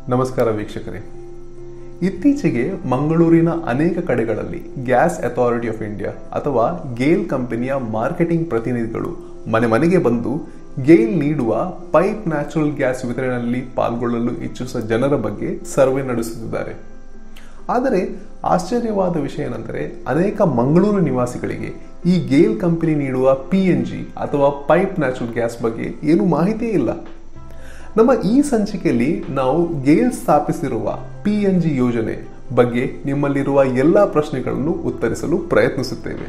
ನಮಸ್ಕಾರ ವೀಕ್ಷಕರೇ. ಇತ್ತೀಚೆಗೆ ಮಂಗಳೂರಿನ ಅನೇಕ ಕಡೆಗಳಲ್ಲಿ ಗ್ಯಾಸ್ ಅಥಾರಿಟಿ ಆಫ್ ಇಂಡಿಯಾ ಅಥವಾ ಗೇಲ್ ಕಂಪನಿಯ ಮಾರ್ಕೆಟಿಂಗ್ ಪ್ರತಿನಿಧಿಗಳು ಮನೆ ಮನೆಗೆ ಬಂದು ಗೇಲ್ ನೀಡುವ ಪೈಪ್ ನ್ಯಾಚುರಲ್ ಗ್ಯಾಸ್ ವಿತರಣೆಯಲ್ಲಿ ಪಾಲ್ಗೊಳ್ಳಲು ಇಚ್ಛಿಸುವ ಜನರ ಬಗ್ಗೆ ಸರ್ವೆ ನಡೆಸುತ್ತಿದ್ದಾರೆ. ಆದರೆ ಆಶ್ಚರ್ಯವಾದ ವಿಷಯ ಏನೆಂದರೆ, ಅನೇಕ ಮಂಗಳೂರು ನಿವಾಸಿಗಳಿಗೆ ಈ ಗೇಲ್ ಕಂಪನಿ ನೀಡುವ PNG ಅಥವಾ ಪೈಪ್ ನ್ಯಾಚುರಲ್ ಗ್ಯಾಸ್ ಬಗ್ಗೆ ಏನು ಮಾಹಿತಿಯೇ ಇಲ್ಲ. ನಮ್ಮ ಈ ಸಂಚಿಕೆಯಲ್ಲಿ ನಾವು ಗೇಲ್ ಸ್ಥಾಪಿಸಿರುವ PNG ಯೋಜನೆ ಬಗ್ಗೆ ನಿಮ್ಮಲ್ಲಿರುವ ಎಲ್ಲಾ ಪ್ರಶ್ನೆಗಳನ್ನು ಉತ್ತರಿಸಲು ಪ್ರಯತ್ನಿಸುತ್ತೇವೆ.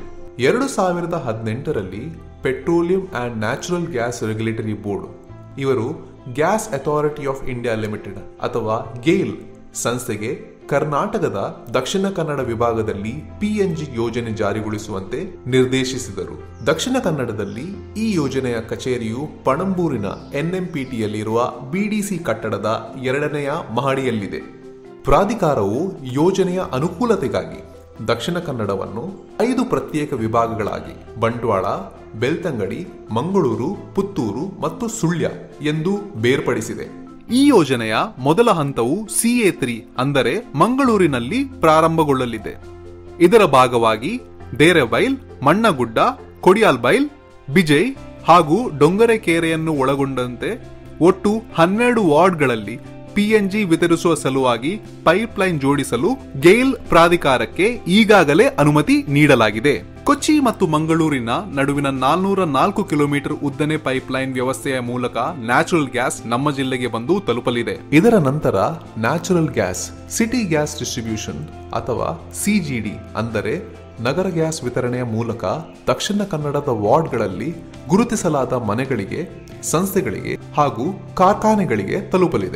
2018ರಲ್ಲಿ petroleum and natural gas regulatory board ಇವರು gas authority of India limited ಅಥವಾ ಗೇಲ್ ಸಂಸ್ಥೆಗೆ ಕರ್ನಾಟಕದ ದಕ್ಷಿಣ ಕನ್ನಡ ವಿಭಾಗದಲ್ಲಿ PNG ಯೋಜನೆ ಜಾರಿಗೊಳಿಸುವಂತೆ ನಿರ್ದೇಶಿಸಿದರು. ದಕ್ಷಿಣ ಕನ್ನಡದಲ್ಲಿ ಈ ಯೋಜನೆಯ ಕಚೇರಿಯು ಪಣಂಬೂರಿನ NMPTಯಲ್ಲಿರುವ BDC ಕಟ್ಟಡದ 2ನೇ ಮಹಡಿಯಲ್ಲಿದೆ. ಪ್ರಾಧಿಕಾರವು ಯೋಜನೆಯ ಅನುಕೂಲತೆಗಾಗಿ ದಕ್ಷಿಣ ಕನ್ನಡವನ್ನು 5 ಪ್ರತ್ಯೇಕ ವಿಭಾಗಗಳಾಗಿ ಬಂಟ್ವಾಳ, ಬೆಳ್ತಂಗಡಿ, ಮಂಗಳೂರು, ಪುತ್ತೂರು ಮತ್ತು ಸುಳ್ಯ ಎಂದು ಬೇರ್ಪಡಿಸಿದೆ. ಈ ಯೋಜನೆಯ ಮೊದಲ ಹಂತವು CA3 ಅಂದರೆ ಮಂಗಳೂರಿನಲ್ಲಿ ಪ್ರಾರಂಭಗೊಳ್ಳಲಿದೆ. ಇದರ ಭಾಗವಾಗಿ ಡೇರೆಬೈಲ್, ಮಣ್ಣಗುಡ್ಡ, ಕೊಡಿಯಾಲ್ಬೈಲ್, ಬಿಜೈ ಹಾಗೂ ಡೊಂಗರೆಕೆರೆಯನ್ನು ಒಳಗೊಂಡಂತೆ ಒಟ್ಟು 12 ವಾರ್ಡ್ಗಳಲ್ಲಿ PNG ವಿತರಿಸುವ ಸಲುವಾಗಿ ಪೈಪ್ಲೈನ್ ಜೋಡಿಸಲು ಗೇಲ್ ಪ್ರಾಧಿಕಾರಕ್ಕೆ ಈಗಾಗಲೇ ಅನುಮತಿ ನೀಡಲಾಗಿದೆ. ಕೊಚ್ಚಿ ಮತ್ತು ಮಂಗಳೂರಿನ ನಡುವಿನ 404 ಕಿಲೋಮೀಟರ್ ಉದ್ದನೆ ಪೈಪ್ಲೈನ್ ವ್ಯವಸ್ಥೆಯ ಮೂಲಕ ನ್ಯಾಚುರಲ್ ಗ್ಯಾಸ್ ನಮ್ಮ ಜಿಲ್ಲೆಗೆ ಬಂದು ತಲುಪಲಿದೆ. ಇದರ ನಂತರ natural gas city gas distribution ಅಥವಾ CGD ಅಂದರೆ ನಗರ ಗ್ಯಾಸ್ ವಿತರಣೆಯ ಮೂಲಕ ದಕ್ಷಿಣ ಕನ್ನಡದ ವಾರ್ಡ್ಗಳಲ್ಲಿ ಗುರುತಿಸಲಾದ ಮನೆಗಳಿಗೆ, ಸಂಸ್ಥೆಗಳಿಗೆ ಹಾಗೂ ಕಾರ್ಖಾನೆಗಳಿಗೆ ತಲುಪಲಿದೆ.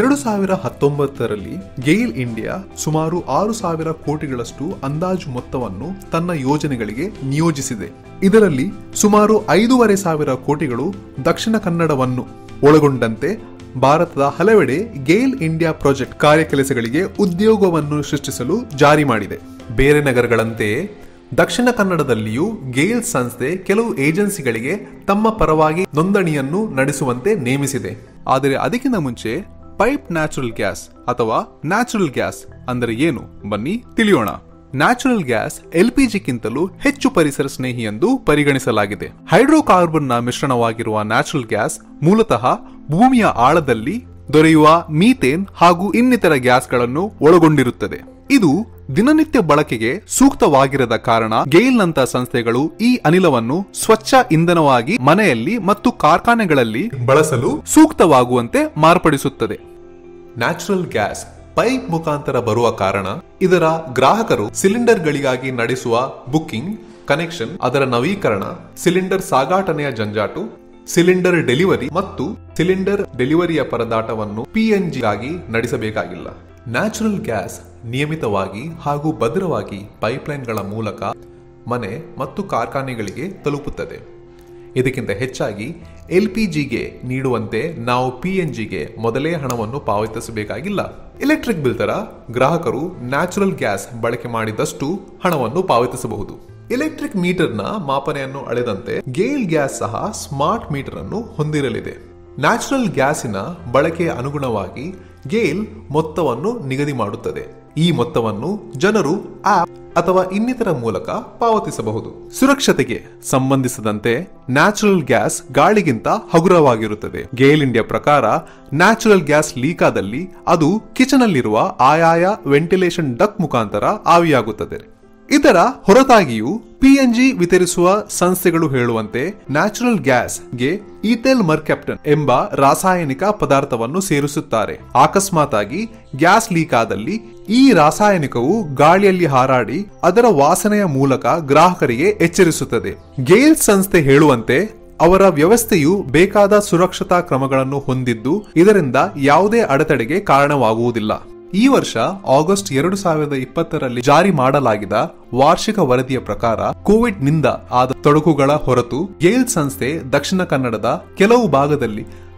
2019ರಲ್ಲಿ ಗೇಲ್ ಇಂಡಿಯಾ ಸುಮಾರು 6,000 ಕೋಟಿಗಳಷ್ಟು ಅಂದಾಜು ಮೊತ್ತವನ್ನು ತನ್ನ ಯೋಜನೆಗಳಿಗೆ ನಿಯೋಜಿಸಿದೆ. ಇದರಲ್ಲಿ ಸುಮಾರು 5,500 ಕೋಟಿಗಳು ದಕ್ಷಿಣ ಕನ್ನಡವನ್ನು ಒಳಗೊಂಡಂತೆ ಭಾರತದ ಹಲವೆಡೆ ಗೇಲ್ ಇಂಡಿಯಾ ಪ್ರಾಜೆಕ್ಟ್ ಕಾರ್ಯಕೆಲಸಗಳಿಗೆ ಉದ್ಯೋಗವನ್ನು ಸೃಷ್ಟಿಸಲು ಜಾರಿ ಮಾಡಿದೆ. ಬೇರೆ ನಗರಗಳಂತೆಯೇ ದಕ್ಷಿಣ ಕನ್ನಡದಲ್ಲಿಯೂ ಗೇಲ್ ಸಂಸ್ಥೆ ಕೆಲವು ಏಜೆನ್ಸಿಗಳಿಗೆ ತಮ್ಮ ಪರವಾಗಿ ನೋಂದಣಿಯನ್ನು ನಡೆಸುವಂತೆ ನೇಮಿಸಿದೆ. ಆದರೆ ಅದಕ್ಕಿಂತ ಮುಂಚೆ ಪೈಪ್ ನ್ಯಾಚುರಲ್ ಗ್ಯಾಸ್ ಅಥವಾ ನ್ಯಾಚುರಲ್ ಗ್ಯಾಸ್ ಅಂದರೆ ಏನು ಬನ್ನಿ ತಿಳಿಯೋಣ. ನ್ಯಾಚುರಲ್ ಗ್ಯಾಸ್ LPGಗಿಂತಲೂ ಹೆಚ್ಚು ಪರಿಸರ ಸ್ನೇಹಿ ಎಂದು ಪರಿಗಣಿಸಲಾಗಿದೆ. ಹೈಡ್ರೋಕಾರ್ಬನ್ನ ಮಿಶ್ರಣವಾಗಿರುವ ನ್ಯಾಚುರಲ್ ಗ್ಯಾಸ್ ಮೂಲತಃ ಭೂಮಿಯ ಆಳದಲ್ಲಿ ದೊರೆಯುವ ಮೀಥೇನ್ ಹಾಗೂ ಇನ್ನಿತರ ಗ್ಯಾಸ್ಗಳನ್ನು ಒಳಗೊಂಡಿರುತ್ತದೆ. ಇದು ದಿನನಿತ್ಯ ಬಳಕೆಗೆ ಸೂಕ್ತವಾಗಿರದ ಕಾರಣ ಗೇಲ್ನಂತ ಸಂಸ್ಥೆಗಳು ಈ ಅನಿಲವನ್ನು ಸ್ವಚ್ಛ ಇಂಧನವಾಗಿ ಮನೆಯಲ್ಲಿ ಮತ್ತು ಕಾರ್ಖಾನೆಗಳಲ್ಲಿ ಬಳಸಲು ಸೂಕ್ತವಾಗುವಂತೆ ಮಾರ್ಪಡಿಸುತ್ತದೆ. ನ್ಯಾಚುರಲ್ ಗ್ಯಾಸ್ ಪೈಪ್ ಮುಖಾಂತರ ಬರುವ ಕಾರಣ ಇದರ ಗ್ರಾಹಕರು ಸಿಲಿಂಡರ್ಗಳಿಗಾಗಿ ನಡೆಸುವ ಬುಕ್ಕಿಂಗ್, ಕನೆಕ್ಷನ್, ಅದರ ನವೀಕರಣ, ಸಿಲಿಂಡರ್ ಸಾಗಾಟನೆಯ ಜಂಜಾಟು, ಸಿಲಿಂಡರ್ ಡೆಲಿವರಿ ಮತ್ತು ಸಿಲಿಂಡರ್ ಡೆಲಿವರಿಯ ಪರದಾಟವನ್ನು PNG ಗಾಗಿ ನಡೆಸಬೇಕಾಗಿಲ್ಲ. ನ್ಯಾಚುರಲ್ ಗ್ಯಾಸ್ ನಿಯಮಿತವಾಗಿ ಹಾಗೂ ಭದ್ರವಾಗಿ ಪೈಪ್ಲೈನ್ಗಳ ಮೂಲಕ ಮನೆ ಮತ್ತು ಕಾರ್ಖಾನೆಗಳಿಗೆ ತಲುಪುತ್ತದೆ. ಇದಕ್ಕಿಂತ ಹೆಚ್ಚಾಗಿ LPGಗೆ ನೀಡುವಂತೆ ನಾವು PNGಗೆ ಮೊದಲೇ ಹಣವನ್ನು ಪಾವತಿಸಬೇಕಾಗಿಲ್ಲ. ಎಲೆಕ್ಟ್ರಿಕ್ ಬಿಲ್ ತರ ಗ್ರಾಹಕರು ನ್ಯಾಚುರಲ್ ಗ್ಯಾಸ್ ಬಳಕೆ ಮಾಡಿದಷ್ಟು ಹಣವನ್ನು ಪಾವತಿಸಬಹುದು. ಎಲೆಕ್ಟ್ರಿಕ್ ಮೀಟರ್ನ ಮಾಪನೆಯನ್ನು ಅಳೆದಂತೆ ಗೇಲ್ ಗ್ಯಾಸ್ ಸಹ ಸ್ಮಾರ್ಟ್ ಮೀಟರ್ ಅನ್ನು ಹೊಂದಿರಲಿದೆ. ನ್ಯಾಚುರಲ್ ಗ್ಯಾಸಿನ ಬಳಕೆಯ ಅನುಗುಣವಾಗಿ ಗೇಲ್ ಮೊತ್ತವನ್ನು ನಿಗದಿ ಮಾಡುತ್ತದೆ. ಈ ಮೊತ್ತವನ್ನು ಜನರು ಆಪ್ ಅಥವಾ ಇನ್ನಿತರ ಮೂಲಕ ಪಾವತಿಸಬಹುದು. ಸುರಕ್ಷತೆಗೆ ಸಂಬಂಧಿಸಿದಂತೆ ನ್ಯಾಚುರಲ್ ಗ್ಯಾಸ್ ಗಾಳಿಗಿಂತ ಹಗುರವಾಗಿರುತ್ತದೆ. ಗೇಲ್ ಇಂಡಿಯಾ ಪ್ರಕಾರ ನ್ಯಾಚುರಲ್ ಗ್ಯಾಸ್ ಲೀಕ್ ಆದಲ್ಲಿ ಅದು ಕಿಚನ್ ಅಲ್ಲಿರುವ ಆಯಾಯ ವೆಂಟಿಲೇಷನ್ ಡಕ್ಟ್ ಮುಖಾಂತರ ಆವಿಯಾಗುತ್ತದೆ. ಇದರ ಹೊರತಾಗಿಯೂ PNG ವಿತರಿಸುವ ಸಂಸ್ಥೆಗಳು ಹೇಳುವಂತೆ ನ್ಯಾಚುರಲ್ ಗ್ಯಾಸ್ಗೆ ಈಥೈಲ್ ಮರ್ಕ್ಯಾಪ್ಟನ್ ಎಂಬ ರಾಸಾಯನಿಕ ಪದಾರ್ಥವನ್ನು ಸೇರಿಸುತ್ತಾರೆ. ಅಕಸ್ಮಾತ್ ಆಗಿ ಗ್ಯಾಸ್ ಲೀಕ್ ಆದಲ್ಲಿ ಈ ರಾಸಾಯನಿಕವು ಗಾಳಿಯಲ್ಲಿ ಹಾರಾಡಿ ಅದರ ವಾಸನೆಯ ಮೂಲಕ ಗ್ರಾಹಕರಿಗೆ ಎಚ್ಚರಿಸುತ್ತದೆ. ಗೇಲ್ ಸಂಸ್ಥೆ ಹೇಳುವಂತೆ ಅವರ ವ್ಯವಸ್ಥೆಯು ಬೇಕಾದ ಸುರಕ್ಷತಾ ಕ್ರಮಗಳನ್ನು ಹೊಂದಿದ್ದು ಇದರಿಂದ ಯಾವುದೇ ಅಡೆತಡೆಗೆ ಕಾರಣವಾಗುವುದಿಲ್ಲ. ಈ ವರ್ಷ ಆಗಸ್ಟ್ 2020ರಲ್ಲಿ ಜಾರಿ ಮಾಡಲಾಗಿದ್ದ ವಾರ್ಷಿಕ ವರದಿಯ ಪ್ರಕಾರ ಕೋವಿಡ್ ನಿಂದ ಆದ ತೊಡಕುಗಳ ಹೊರತು ಗೇಲ್ ಸಂಸ್ಥೆ ದಕ್ಷಿಣ ಕನ್ನಡದ ಕೆಲವು ಭಾಗದಲ್ಲಿ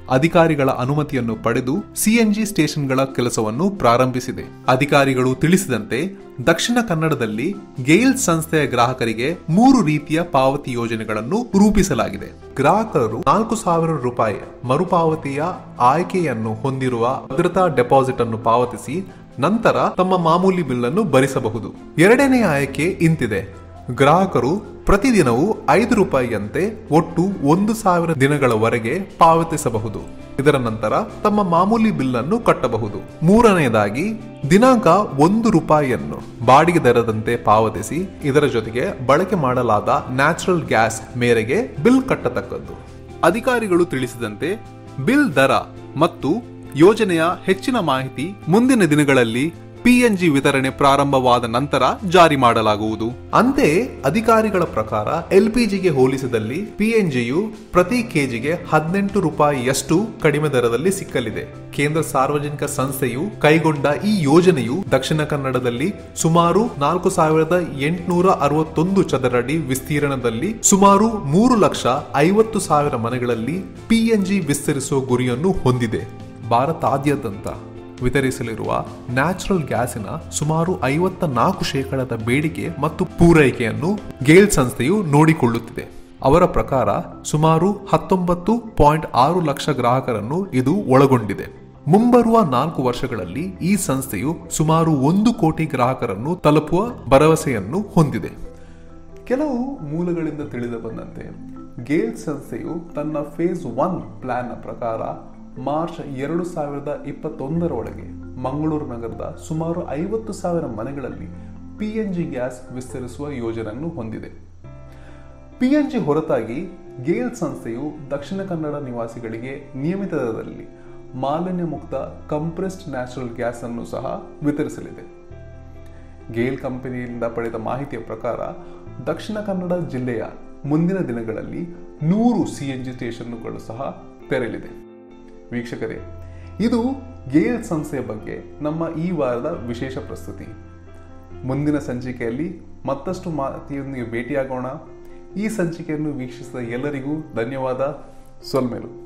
ಅಧಿಕಾರಿಗಳ ಅನುಮತಿಯನ್ನು ಪಡೆದು ಸಿಎನ್ಜಿ ಸ್ಟೇಷನ್ಗಳ ಕೆಲಸವನ್ನು ಪ್ರಾರಂಭಿಸಿದೆ. ಅಧಿಕಾರಿಗಳು ತಿಳಿಸಿದಂತೆ ದಕ್ಷಿಣ ಕನ್ನಡದಲ್ಲಿ ಗೇಲ್ ಸಂಸ್ಥೆಯ ಗ್ರಾಹಕರಿಗೆ 3 ರೀತಿಯ ಪಾವತಿ ಯೋಜನೆಗಳನ್ನು ರೂಪಿಸಲಾಗಿದೆ. ಗ್ರಾಹಕರು 4,000 ರೂಪಾಯಿ ಮರುಪಾವತಿಯ ಆಯ್ಕೆಯನ್ನು ಹೊಂದಿರುವ ಭದ್ರತಾ ಡೆಪಾಸಿಟ್ ಅನ್ನು ಪಾವತಿಸಿ ನಂತರ ತಮ್ಮ ಮಾಮೂಲಿ ಬಿಲ್ ಅನ್ನು ಭರಿಸಬಹುದು. ಎರಡನೇ ಆಯ್ಕೆ ಇಂತಿದೆ. ಗ್ರಾಹಕರು ಪ್ರತಿದಿನವೂ 5 ರೂಪಾಯಿಯಂತೆ ಒಟ್ಟು 1,000 ದಿನಗಳವರೆಗೆ ಪಾವತಿಸಬಹುದು. ಇದರ ನಂತರ ತಮ್ಮ ಮಾಮೂಲಿ ಬಿಲ್ ಅನ್ನು ಕಟ್ಟಬಹುದು. ಮೂರನೆಯದಾಗಿ ದಿನಾಂಕ 1 ರೂಪಾಯಿಯನ್ನು ಬಾಡಿಗೆ ದರದಂತೆ ಪಾವತಿಸಿ ಇದರ ಜೊತೆಗೆ ಬಳಕೆ ಮಾಡಲಾದ ನ್ಯಾಚುರಲ್ ಗ್ಯಾಸ್ ಮೇರೆಗೆ ಬಿಲ್ ಕಟ್ಟತಕ್ಕದ್ದು. ಅಧಿಕಾರಿಗಳು ತಿಳಿಸಿದಂತೆ ಬಿಲ್ ದರ ಮತ್ತು ಯೋಜನೆಯ ಹೆಚ್ಚಿನ ಮಾಹಿತಿ ಮುಂದಿನ ದಿನಗಳಲ್ಲಿ ಪಿಎನ್ಜಿ ವಿತರಣೆ ಪ್ರಾರಂಭವಾದ ನಂತರ ಜಾರಿ ಮಾಡಲಾಗುವುದು. ಅಂತೆಯೇ ಅಧಿಕಾರಿಗಳ ಪ್ರಕಾರ ಎಲ್ಪಿಜಿಗೆ ಹೋಲಿಸಿದಲ್ಲಿ ಪಿಎನ್ಜಿಯು ಪ್ರತಿ ಕೆಜಿಗೆ 18 ರೂಪಾಯಿಯಷ್ಟು ಕಡಿಮೆ ದರದಲ್ಲಿ ಸಿಕ್ಕಲಿದೆ. ಕೇಂದ್ರ ಸಾರ್ವಜನಿಕ ಸಂಸ್ಥೆಯು ಕೈಗೊಂಡ ಈ ಯೋಜನೆಯು ದಕ್ಷಿಣ ಕನ್ನಡದಲ್ಲಿ ಸುಮಾರು 4,861 ಚದರಡಿ ವಿಸ್ತೀರ್ಣದಲ್ಲಿ ಸುಮಾರು 3,50,000 ಮನೆಗಳಲ್ಲಿ ಪಿಎನ್ಜಿ ವಿಸ್ತರಿಸುವ ಗುರಿಯನ್ನು ಹೊಂದಿದೆ. ಭಾರತಾದ್ಯಂತ ವಿತರಿಸಲಿರುವ ನ್ಯಾಚುರಲ್ ಗ್ಯಾಸಿನ ಸುಮಾರು 54% ಬೇಡಿಕೆ ಮತ್ತು ಪೂರೈಕೆಯನ್ನು ಗೇಲ್ ಸಂಸ್ಥೆಯು ನೋಡಿಕೊಳ್ಳುತ್ತಿದೆ. ಅವರ ಪ್ರಕಾರ ಸುಮಾರು 19.6 ಲಕ್ಷ ಗ್ರಾಹಕರನ್ನು ಇದು ಒಳಗೊಂಡಿದೆ. ಮುಂಬರುವ 4 ವರ್ಷಗಳಲ್ಲಿ ಈ ಸಂಸ್ಥೆಯು ಸುಮಾರು 1 ಕೋಟಿ ಗ್ರಾಹಕರನ್ನು ತಲುಪುವ ಭರವಸೆಯನ್ನು ಹೊಂದಿದೆ. ಕೆಲವು ಮೂಲಗಳಿಂದ ತಿಳಿದು ಬಂದಂತೆ ಗೇಲ್ ಸಂಸ್ಥೆಯು ತನ್ನ ಫೇಸ್ 1 ಪ್ಲಾನ್ ಪ್ರಕಾರ ಮಾರ್ಚ್ 2021 ಒಳಗೆ ಮಂಗಳೂರು ನಗರದ ಸುಮಾರು 50,000 ಮನೆಗಳಲ್ಲಿ ಪಿಎನ್ಜಿ ಗ್ಯಾಸ್ ವಿಸ್ತರಿಸುವ ಯೋಜನೆಯನ್ನು ಹೊಂದಿದೆ. ಪಿಎನ್ಜಿ ಹೊರತಾಗಿ ಗೇಲ್ ಸಂಸ್ಥೆಯು ದಕ್ಷಿಣ ಕನ್ನಡ ನಿವಾಸಿಗಳಿಗೆ ನಿಯಮಿತ ದರದಲ್ಲಿ ಮಾಲಿನ್ಯ ಮುಕ್ತ ಕಂಪ್ರೆಸ್ಡ್ ನ್ಯಾಚುರಲ್ ಗ್ಯಾಸ್ ಅನ್ನು ಸಹ ವಿತರಿಸಲಿದೆ. ಗೇಲ್ ಕಂಪನಿಯಿಂದ ಪಡೆದ ಮಾಹಿತಿಯ ಪ್ರಕಾರ ದಕ್ಷಿಣ ಕನ್ನಡ ಜಿಲ್ಲೆಯ ಮುಂದಿನ ದಿನಗಳಲ್ಲಿ 100 ಸಿಎನ್ಜಿ ಸ್ಟೇಷನ್ಗಳು ಸಹ ತೆರೆಯಲಿದೆ. ವೀಕ್ಷಕರೇ, ಇದು ಗೇಲ್ ಸಂಸ್ಥೆಯ ಬಗ್ಗೆ ನಮ್ಮ ಈ ವಾರದ ವಿಶೇಷ ಪ್ರಸ್ತುತಿ. ಮುಂದಿನ ಸಂಚಿಕೆಯಲ್ಲಿ ಮತ್ತಷ್ಟು ಮಾಹಿತಿಯೊಂದಿಗೆ ಭೇಟಿಯಾಗೋಣ. ಈ ಸಂಚಿಕೆಯನ್ನು ವೀಕ್ಷಿಸಿದ ಎಲ್ಲರಿಗೂ ಧನ್ಯವಾದ. ಸೊಲ್ಮೇಲು.